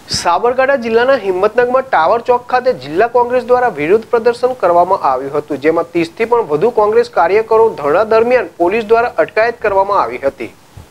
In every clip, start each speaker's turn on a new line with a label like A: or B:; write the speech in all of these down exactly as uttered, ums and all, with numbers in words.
A: સાબરકાંઠા જિલ્લાના હિંમતનગરમાં ટાવર ચોક ખાતે જિલ્લા કોંગ્રેસ દ્વારા વિરોધ પ્રદર્શન કરવામાં આવ્યું હતું, જેમાં ત્રીસ થી પણ વધુ કોંગ્રેસ કાર્યકરો ધરણા દરમિયાન પોલીસ દ્વારા અટકાયત કરવામાં આવી હતી।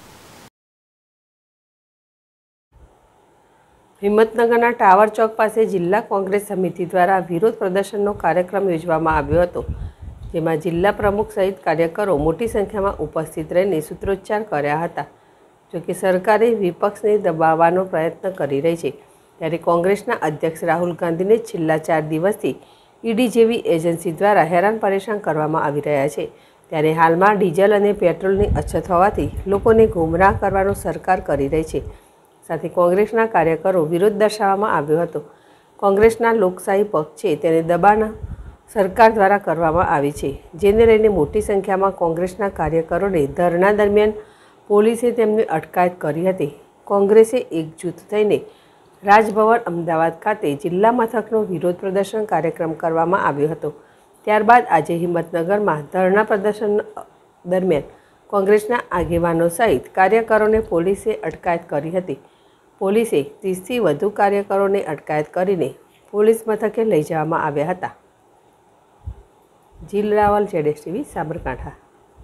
B: હિંમતનગરના ટાવર ચોક પાસે જિલ્લા કોંગ્રેસ સમિતિ દ્વારા વિરોધ પ્રદર્શનનો કાર્યક્રમ યોજવામાં આવ્યો હતો, જેમાં જિલ્લા પ્રમુખ સહિત કાર્યકરો મોટી સંખ્યામાં ઉપસ્થિત રહીને સૂત્રોચ્ચાર કર્યા હતા। જોકે સરકારે વિપક્ષને દબાવવાનો પ્રયત્ન કરી રહી છે, ત્યારે કોંગ્રેસના અધ્યક્ષ રાહુલ ગાંધીને છેલ્લા ચાર દિવસથી ઈડી જેવી એજન્સી દ્વારા હેરાન પરેશાન કરવામાં આવી રહ્યા છે। ત્યારે હાલમાં ડીઝલ અને પેટ્રોલની અછત હોવાથી લોકોને ગુમરાહ કરવાનો સરકાર કરી રહી છે। સાથે કોંગ્રેસના કાર્યકરો વિરોધ દર્શાવવામાં આવ્યો હતો। કોંગ્રેસના લોકશાહી પક્ષ છે તેને દબાણ સરકાર દ્વારા કરવામાં આવી છે, જેને લઈને મોટી સંખ્યામાં કોંગ્રેસના કાર્યકરોને ધરણા દરમિયાન પોલીસે તેમને અટકાયત કરી હતી। કોંગ્રેસે એકજૂથ થઈને રાજભવન અમદાવાદ ખાતે જિલ્લા મથકનો વિરોધ પ્રદર્શન કાર્યક્રમ કરવામાં આવ્યો હતો। ત્યારબાદ આજે હિંમતનગરમાં ધરણા પ્રદર્શન દરમિયાન કોંગ્રેસના આગેવાનો સહિત કાર્યકરોને પોલીસે અટકાયત કરી હતી। પોલીસે ત્રીસથી વધુ કાર્યકરોને અટકાયત કરીને પોલીસ મથકે લઈ જવામાં આવ્યા હતા। જીલ રાવલ, જેડેશ ટીવી, સાબરકાંઠા।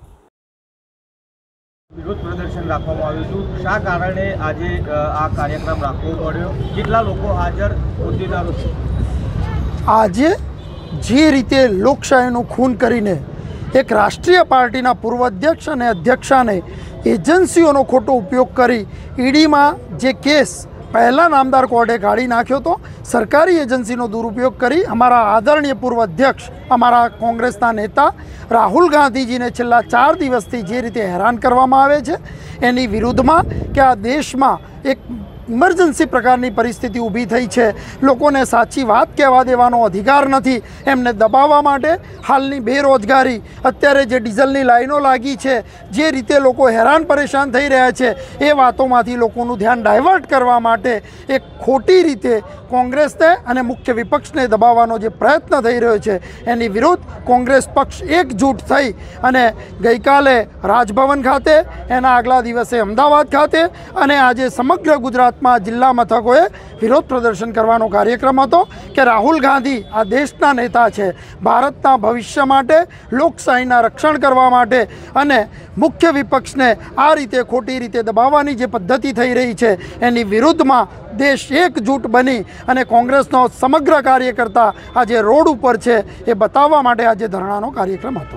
C: વિરોધ પ્રદર્શન રાખવામાં આવ્યું હતું, શા કારણે આજે આ કાર્યક્રમ રાખવો પડ્યો, કેટલા લોકો હાજર, હોદ્દેદારો?
D: આજે જે રીતે લોકશાહીનું ખૂન કરીને એક રાષ્ટ્રીય પાર્ટીના પૂર્વ અધ્યક્ષ અને અધ્યક્ષાને એજન્સીઓનો ખોટો ઉપયોગ કરી ઈડીમાં જે કેસ પહેલાં નામદાર કોર્ટે કાઢી નાખ્યો હતો, સરકારી એજન્સીનો દુરુપયોગ કરી અમારા આદરણીય પૂર્વ અધ્યક્ષ, અમારા કોંગ્રેસના નેતા રાહુલ ગાંધીજીને છેલ્લા ચાર દિવસથી જે રીતે હેરાન કરવામાં આવે છે એની વિરુદ્ધમાં કે આ દેશમાં એક ઇમરજન્સી પ્રકારની પરિસ્થિતિ ઊભી થઈ છે, લોકોને સાચી વાત કહેવા દેવાનો અધિકાર નથી, એમને દબાવવા માટે હાલની બેરોજગારી, અત્યારે જે ડીઝલની લાઈનો લાગી છે, જે રીતે લોકો હેરાન પરેશાન થઈ રહ્યા છે એ વાતોમાંથી લોકોનું ધ્યાન ડાયવર્ટ કરવા માટે એક ખોટી રીતે કોંગ્રેસને અને મુખ્ય વિપક્ષને દબાવવાનો જે પ્રયત્ન થઈ રહ્યો છે એની વિરુદ્ધ કોંગ્રેસ પક્ષ એકજૂટ થઈ અને ગઈકાલે રાજભવન ખાતે, એના આગલા દિવસે અમદાવાદ ખાતે અને આજે સમગ્ર ગુજરાતમાં જિલ્લા મથકોએ વિરોધ પ્રદર્શન કરવાનો કાર્યક્રમ હતો કે રાહુલ ગાંધી આ દેશના નેતા છે, ભારતના ભવિષ્ય માટે, લોકશાહીના રક્ષણ કરવા માટે અને મુખ્ય વિપક્ષને આ રીતે ખોટી રીતે દબાવવાની જે પદ્ધતિ થઈ રહી છે એની વિરુદ્ધમાં દેશ એકજૂટ બની અને કોંગ્રેસનો સમગ્ર કાર્યકર્તા આજે રોડ ઉપર છે એ બતાવવા માટે આજે ધરણાનો કાર્યક્રમ હતો।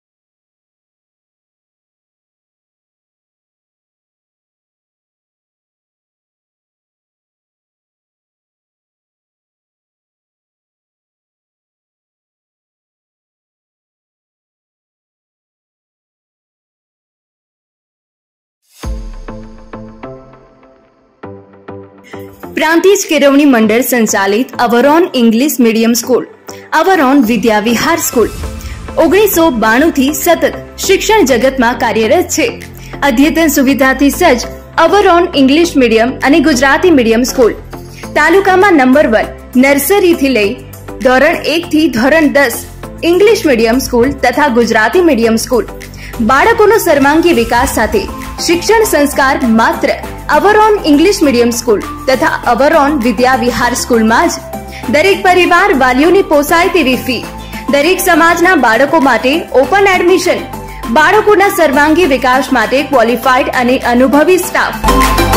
E: प्रांतिज केळवणी मंडळ संचालित Avron English medium school, Avron Vidya Vihar school ओगनीसो बाणु थी सतत शिक्षण जगत में कार्यरत छे। अद्यतन सुविधा थी सज्ज अवरोन इंग्लिश मीडियम अने गुजराती मीडियम स्कूल तालुका में नंबर वन नर्सरी थी लई धोरण एक थी धोरण दस इंग्लिश मीडियम स्कूल तथा गुजराती मीडियम स्कूल बाळकोनो सर्वांगी विकास साथे शिक्षण संस्कार मात्र अवरोन इंग्लिश मीडियम स्कूल तथा अवरोन विद्या विहार स्कूल में ज दरेक परिवार वालीओनी पोसाय तेवी फी, दरेक समाजना बाळको माटे ओपन एडमिशन, बाळकोना सर्वांगी विकास माटे क्वॉलिफाइड अने अनुभवी स्टाफ,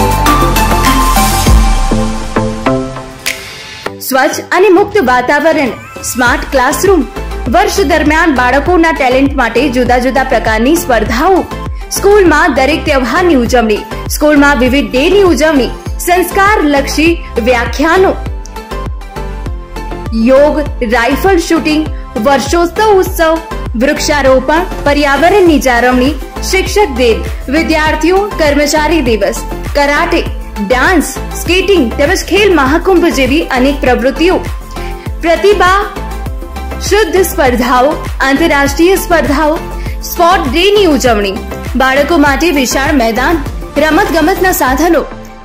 E: स्वच्छ अने मुक्त वातावरण, स्मार्ट क्लासरूम, वर्ष दरमियान बाळकोना टेलेंट माटे जुदा जुदा प्रकारनी स्पर्धाओ, स्कूल में दरेक त्यौहार की उजवणी, स्कूल में विविध डे की उजवणी, संस्कार लक्षी व्याख्यानों, योग, राइफल शूटिंग, वर्षोत्सव उत्सव, वृक्षारोपण, पर्यावरण की जाळवणी, शिक्षक दिन, विद्यार्थियों कर्मचारी दिवस, कराटे, डांस, स्केटिंग तेमज खेल महाकुंभ जेवी अनेक प्रवृत्तिओं, प्रतिभा शुद्ध स्पर्धाओं, आंतरराष्ट्रीय स्पर्धाओं, स्पोर्ट डे की उजवणी, बाळको माटे विशाल मैदान, रमत गमतना साधनो,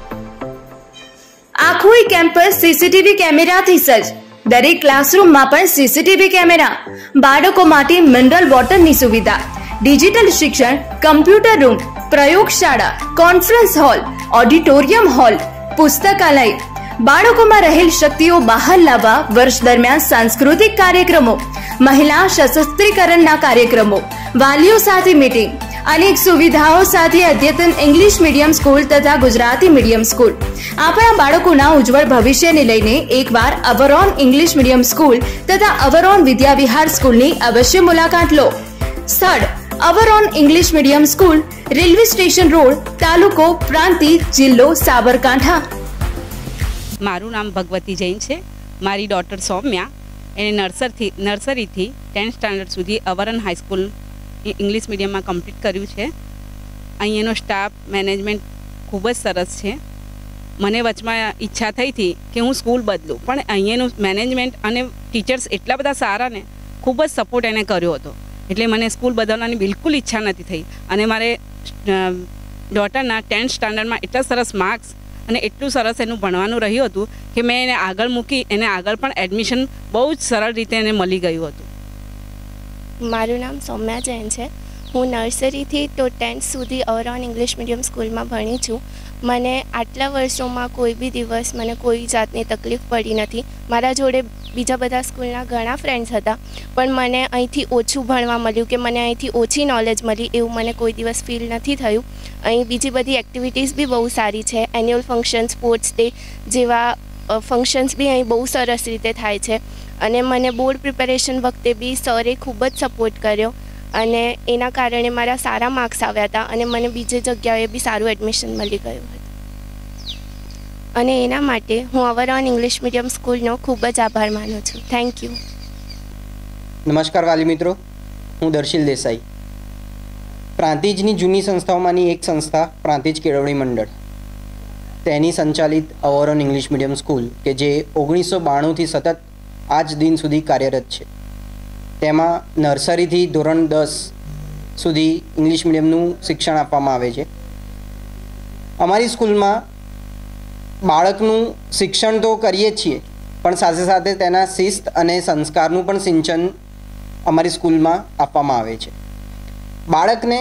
E: आखो केम्पस सीसीटीवी कैमेरा थी सज्ज, दरेक क्लासरूम में पण सीसीटीवी कैमेरा, बाळको माटे मिनरल वॉटर नी सुविधा, डिजिटल शिक्षण, कम्प्यूटर रूम, प्रयोगशाला, कॉन्फ्रेंस हॉल, ऑडिटोरियम हॉल, पुस्तकालय, બાળકોમાં રહેલ શક્તિઓ બહાર લાવવા વર્ષ દરમિયાન સાંસ્કૃતિક કાર્યક્રમો, મહિલા સશક્તિકરણના કાર્યક્રમો, વાલીઓ સાથે મીટિંગ, અનેક સુવિધાઓ સાથે અદ્યતન ઇંગ્લિશ મીડિયમ સ્કૂલ તથા ગુજરાતી મીડિયમ સ્કૂલ. આપણા બાળકોના ઉજ્જવળ ભવિષ્યને લઈને એકવાર અવરોન ઇંગ્લિશ મીડિયમ સ્કૂલ તથા અવરોન વિદ્યાવિહાર સ્કૂલની અવશ્ય મુલાકાત લો. સ્થળ Avron English medium school, railway station road, તાલુકો પ્રાંતિજ, જિલ્લો સાબરકાંઠા.
F: મારું નામ ભગવતી જૈન છે. મારી ડોટર સૌમ્યા એને નર્સરથી નર્સરીથી ટેન્થ સ્ટાન્ડર્ડ સુધી અવરોન હાઈસ્કૂલ ઇંગ્લિશ મીડિયમમાં કમ્પ્લીટ કર્યું છે. અહીંયાનો સ્ટાફ મેનેજમેન્ટ ખૂબ જ સરસ છે. મને વચમાં ઈચ્છા થઈ હતી કે હું સ્કૂલ બદલું, પણ અહીંયાનું મેનેજમેન્ટ અને ટીચર્સ એટલા બધા સારા ને ખૂબ જ સપોર્ટ એને કર્યો હતો, એટલે મને સ્કૂલ બદલવાની બિલકુલ ઈચ્છા નથી થઈ. અને મારે ડોટરના ટેન્થ સ્ટાન્ડર્ડમાં એટલા સરસ માર્ક્સ અને એટલું સરસ એનું ભણવાનું રહ્યું હતું કે મેં એને આગળ મૂકી એને આગળ પણ એડમિશન બહુ જ સરળ રીતે એને મળી ગયું હતું.
G: મારું નામ સૌમ્યા જૈન છે. હું નર્સરીથી તો ટેન્થ સુધી અવરોન ઇંગ્લિશ મીડિયમ સ્કૂલમાં ભણી છું. મને આટલા વર્ષોમાં કોઈ બી દિવસ મને કોઈ જાતની તકલીફ પડી નથી. મારા જોડે બીજા બધા સ્કૂલના ઘણા ફ્રેન્ડ્સ હતા, પણ મને અહીંથી ઓછું ભણવા મળ્યું કે મને અહીંથી ઓછી નોલેજ મળી એવું મને કોઈ દિવસ ફીલ નથી થયું. અહીં બીજી બધી એક્ટિવિટીઝ બી બહુ સારી છે. એન્યુઅલ ફંક્શન, સ્પોર્ટ્સ ડે જેવા ફંક્શન્સ બી અહીં બહુ સરસ રીતે થાય છે. અને મને બોર્ડ પ્રિપેરેશન વખતે બી સરે ખૂબ જ સપોર્ટ કર્યો અને એના કારણે મારા સારા માર્ક્સ આવ્યા હતા અને મને બીજી જગ્યાએ બી સારું એડમિશન મળી ગયું હતું. અને એના માટે હું અવરોન ઇંગ્લિશ મીડિયમ સ્કૂલનો ખૂબ જ આભાર માનું છું. Thank you.
H: નમસ્કાર વાલી મિત્રો, હું દર્શિલ દેસાઈ. પ્રાંતિજની જૂની સંસ્થાઓમાંની એક સંસ્થા પ્રાંતિજ કેળવણી મંડળ, તેની સંચાલિત અવરોન ઇંગ્લિશ મીડિયમ સ્કૂલ કે જે ઓગણીસો બાણુંથી સતત આજ દિન સુધી કાર્યરત છે. તેમાં નર્સરીથી ધોરણ દસ સુધી ઇંગ્લિશ મીડિયમનું શિક્ષણ આપવામાં આવે છે. અમારી સ્કૂલમાં બાળકનું શિક્ષણ તો કરીએ જ છીએ, પણ સાથે સાથે તેના શિસ્ત અને સંસ્કારનું પણ સિંચન અમારી સ્કૂલમાં આપવામાં આવે છે. બાળકને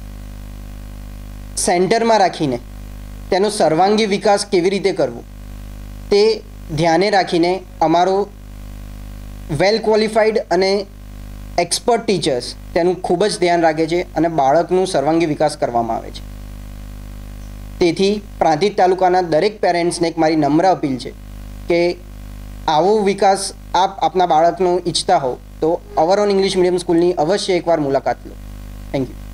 H: સેન્ટરમાં રાખીને તેનો સર્વાંગી વિકાસ કેવી રીતે કરવો તે ધ્યાને રાખીને અમારો વેલ ક્વોલિફાઈડ અને એક્સપર્ટ ટીચર્સ તેનું ખૂબ જ ધ્યાન રાખે છે અને બાળકનું સર્વાંગી વિકાસ કરવામાં આવે છે. તેથી પ્રાંતિજ તાલુકાના દરેક પેરેન્ટ્સને એક મારી નમ્ર અપીલ છે કે આવો વિકાસ આપ આપના બાળકનો ઈચ્છતા હો તો અવરોન ઇંગ્લિશ મીડિયમ સ્કૂલની અવશ્ય એકવાર મુલાકાત લો. Thank you.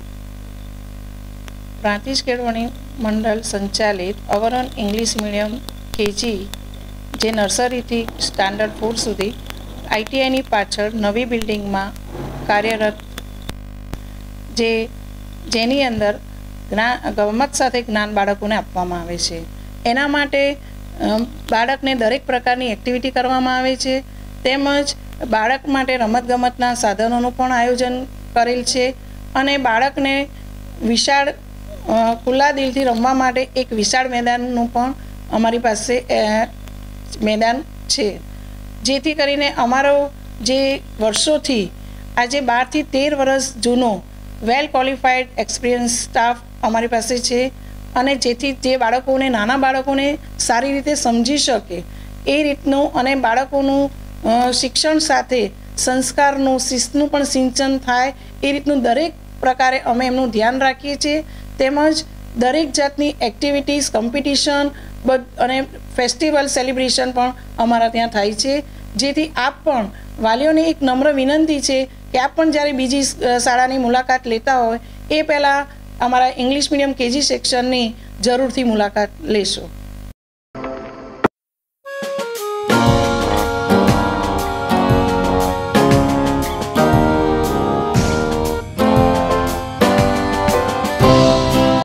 I: પ્રાંતિજ કેળવણી મંડળ સંચાલિત અવરોન ઇંગ્લિશ મીડિયમ કેજી જે નર્સરીથી સ્ટાન્ડર્ડ ફોર સુધી આઈટીઆઈની પાછળ નવી બિલ્ડિંગમાં કાર્યરત, જે જેની અંદર જ્ઞાન ગમત સાથે જ્ઞાન બાળકોને આપવામાં આવે છે. એના માટે બાળકને દરેક પ્રકારની એક્ટિવિટી કરવામાં આવે છે, તેમજ બાળક માટે રમતગમતના સાધનોનું પણ આયોજન કરેલ છે. અને બાળકને વિશાળ ખુલ્લા દિલથી રમવા માટે એક વિશાળ મેદાનનું પણ અમારી પાસે મેદાન છે, જેથી કરીને અમારો જે વર્ષોથી આજે બારથી તેર વર્ષ જૂનો વેલ ક્વોલિફાઈડ એક્સપિરિયન્સ સ્ટાફ અમારી પાસે છે. અને જેથી જે બાળકોને નાના બાળકોને સારી રીતે સમજી શકે એ રીતનું અને બાળકોનું શિક્ષણ સાથે સંસ્કારનું શિસ્તનું પણ સિંચન થાય એ રીતનું દરેક પ્રકારે અમે એમનું ધ્યાન રાખીએ છીએ. તેમજ દરેક જાતની એક્ટિવિટીઝ, કોમ્પિટિશન અને ફેસ્ટિવલ સેલિબ્રેશન પણ અમારા ત્યાં થાય છે. જેથી આપ પણ વાલીઓને એક નમ્ર વિનંતી છે કે આપ પણ જ્યારે બીજી શાળાની મુલાકાત લેતા હોય એ પહેલાં અમારા ઇંગ્લિશ મીડિયમ કેજી સેક્શનની જરૂરથી મુલાકાત લેશો.